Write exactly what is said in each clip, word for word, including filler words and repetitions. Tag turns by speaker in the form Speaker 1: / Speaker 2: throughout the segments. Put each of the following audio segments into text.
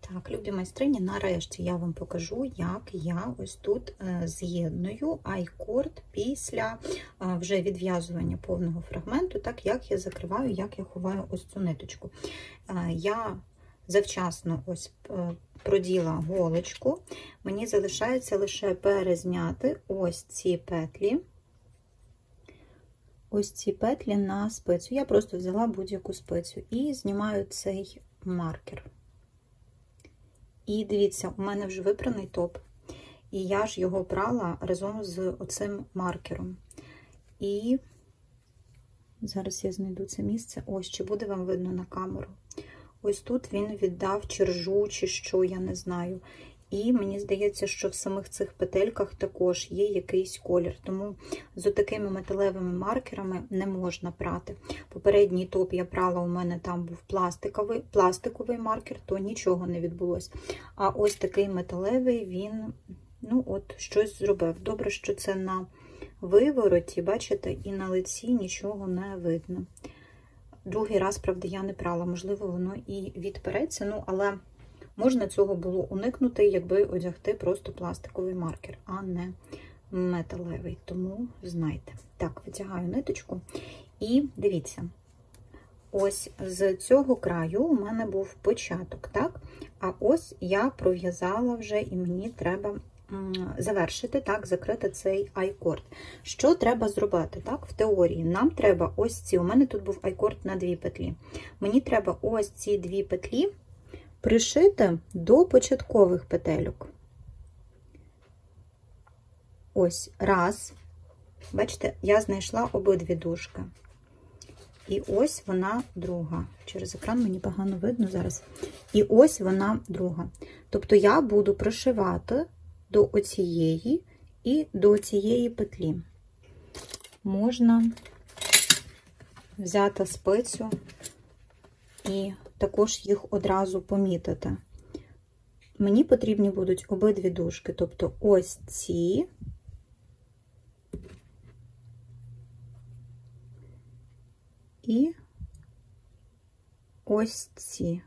Speaker 1: Так, любі майстрині, нарешті я вам покажу, як я ось тут з'єдную айкорд після вже відв'язування повного фрагменту, так як я закриваю, як я ховаю ось цю ниточку. Я завчасно ось проділа голочку, мені залишається лише перезняти ось ці петлі, ось ці петлі на спицю. Я просто взяла будь-яку спицю і знімаю цей маркер. І дивіться, у мене вже випраний топ, і я ж його прала разом з оцим маркером. І зараз я знайду це місце, ось, чи буде вам видно на камеру. Ось тут він віддав чержу, чи що, я не знаю. І мені здається, що в самих цих петельках також є якийсь колір, тому з такими металевими маркерами не можна прати. Попередній топ я прала, у мене там був пластиковий, пластиковий маркер, то нічого не відбулося. А ось такий металевий, він, ну от, щось зробив. Добре, що це на вивороті, бачите, і на лиці нічого не видно. Другий раз, правда, я не прала, можливо, воно і відпереться, ну, але можна цього було уникнути, якби одягти просто пластиковий маркер, а не металевий. Тому знайте. Так, витягаю ниточку і дивіться, ось з цього краю у мене був початок, так? А ось я пров'язала вже і мені треба завершити, так, закрити цей айкорд. Що треба зробити, так, в теорії? Нам треба ось ці, у мене тут був айкорд на дві петлі. Мені треба ось ці дві петлі пришити до початкових петельок. Ось, раз. Бачите, я знайшла обидві дужки. І ось вона друга. Через екран мені погано видно зараз. І ось вона друга. Тобто я буду пришивати до оцієї і до цієї петлі. Можна взяти спицю і також їх одразу помітити. Мені потрібні будуть обидві дужки, тобто ось ці і ось ці.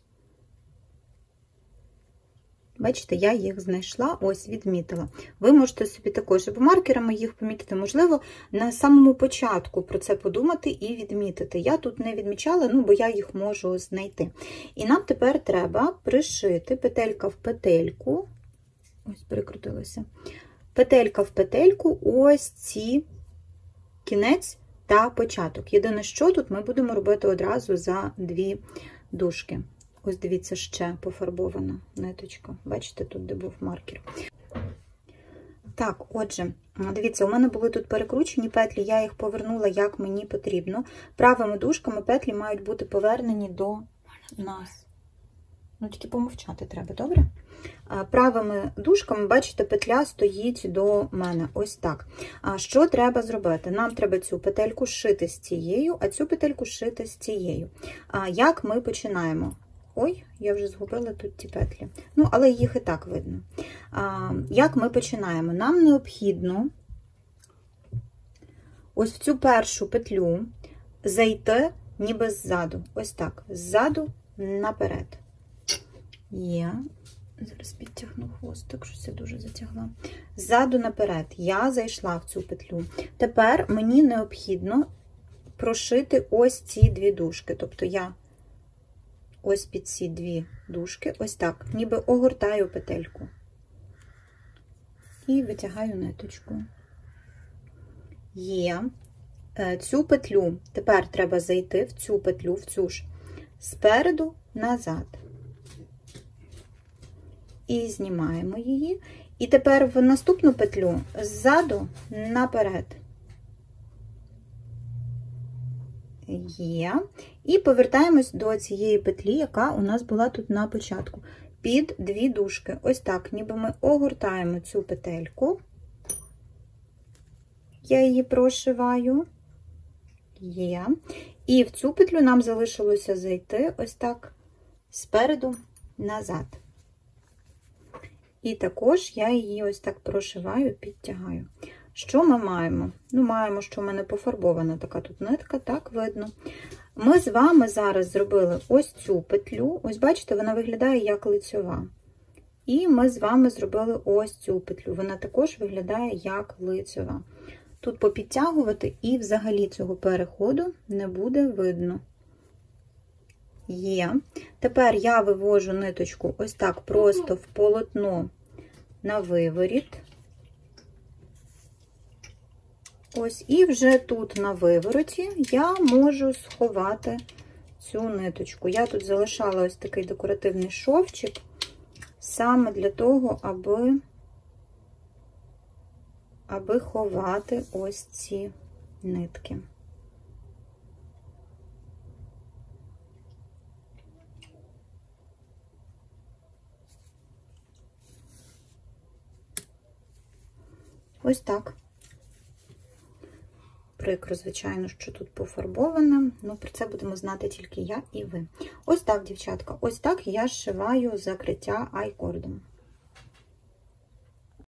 Speaker 1: Бачите, я їх знайшла, ось відмітила. Ви можете собі також або маркерами їх помітити, можливо, на самому початку про це подумати і відмітити. Я тут не відмічала, ну, бо я їх можу знайти. І нам тепер треба пришити петелька в петельку, ось перекрутилося, петелька в петельку, ось ці кінець та початок. Єдине, що тут ми будемо робити одразу за дві дужки. Ось дивіться, ще пофарбована ниточка. Бачите, тут де був маркер. Так, отже, дивіться, у мене були тут перекручені петлі, я їх повернула, як мені потрібно. Правими дужками петлі мають бути повернені до нас. Ну, тільки помовчати треба, добре? Правими дужками, бачите, петля стоїть до мене. Ось так. А що треба зробити? Нам треба цю петельку зшити з цією, а цю петельку зшити з цією. А як ми починаємо? Ой, я вже згубила тут ті петлі. Ну, але їх і так видно. А, як ми починаємо? Нам необхідно ось в цю першу петлю зайти ніби ззаду. Ось так. Ззаду наперед. Є. Зараз підтягну хвостик, щось я дуже затягла. Ззаду наперед. Я зайшла в цю петлю. Тепер мені необхідно прошити ось ці дві дужки. Тобто я ось під ці дві дужки, ось так, ніби огортаю петельку. І витягаю ниточку. Є. Цю петлю, тепер треба зайти в цю петлю, в цю ж, спереду назад. І знімаємо її. І тепер в наступну петлю ззаду наперед. Є. І повертаємось до цієї петлі, яка у нас була тут на початку. Під дві дужки. Ось так, ніби ми огортаємо цю петельку. Я її прошиваю. Є. І в цю петлю нам залишилося зайти ось так спереду назад. І також я її ось так прошиваю, підтягаю. Що ми маємо? Ну, маємо, що в мене пофарбована така тут нитка, так, видно. Ми з вами зараз зробили ось цю петлю. Ось бачите, вона виглядає як лицьова. І ми з вами зробили ось цю петлю. Вона також виглядає як лицьова. Тут попідтягувати і взагалі цього переходу не буде видно. Є. Тепер я вивожу ниточку ось так просто в полотно на виворіт. Ось, і вже тут на вивороті я можу сховати цю ниточку. Я тут залишала ось такий декоративний шовчик, саме для того, аби, аби ховати ось ці нитки. Ось так. Прикро, звичайно, що тут пофарбоване, ну про це будемо знати тільки я і ви. Ось так, дівчатка, ось так я зшиваю закриття айкордом.